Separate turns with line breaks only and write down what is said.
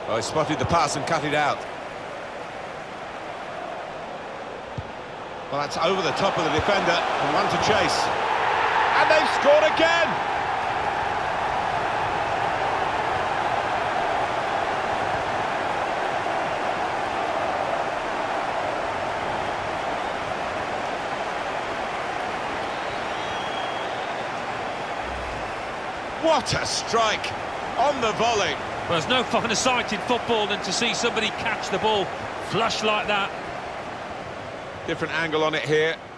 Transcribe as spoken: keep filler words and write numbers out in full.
Oh, he spotted the pass and cut it out. Well, that's over the top of the defender and one to chase. And they've scored again! What a strike on the volley.
Well, there's no finer sight in football than to see somebody catch the ball flush like that.
Different angle on it here.